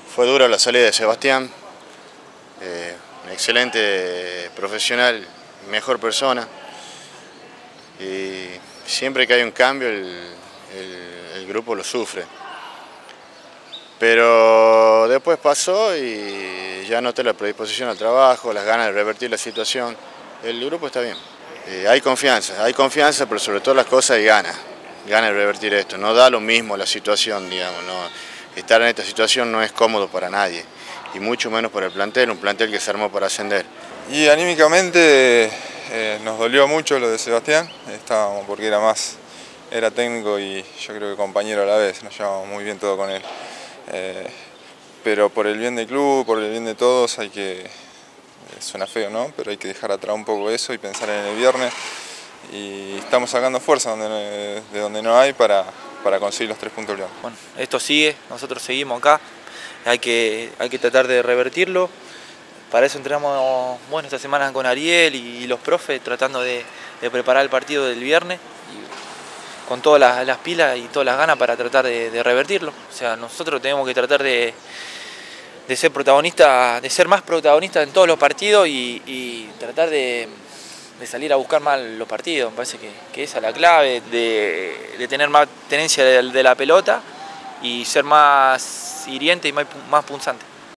Fue dura la salida de Sebastián, un excelente profesional, mejor persona, y siempre que hay un cambio el grupo lo sufre. Pero después pasó y ya noté la predisposición al trabajo, las ganas de revertir la situación. El grupo está bien. Hay confianza, pero sobre todo las cosas hay ganas de revertir esto. No da lo mismo la situación, digamos, no. Estar en esta situación no es cómodo para nadie, y mucho menos para el plantel, un plantel que se armó para ascender. Y anímicamente nos dolió mucho lo de Sebastián, porque era técnico y yo creo que compañero a la vez, nos llevamos muy bien todo con él. Pero por el bien del club, por el bien de todos, suena feo, ¿no? Pero hay que dejar atrás un poco eso y pensar en el viernes. Y estamos sacando fuerza de donde no hay para conseguir los 3 puntos. Bueno, esto sigue, nosotros seguimos acá, hay que tratar de revertirlo. Para eso entrenamos esta semana con Ariel y los profes, tratando de preparar el partido del viernes, y con todas las pilas y todas las ganas para tratar de revertirlo. O sea, nosotros tenemos que tratar de ser protagonistas, de ser más protagonistas en todos los partidos y tratar de salir a buscar más los partidos. Me parece que esa es la clave, de tener más tenencia de la pelota y ser más hiriente y más punzante.